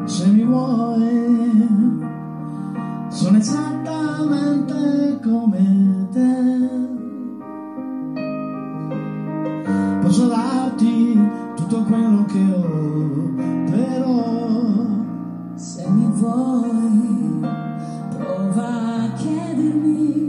Se mi vuoi, sono esattamente come te. Posso darti tutto quello che ho, però se mi vuoi, prova a chiedermi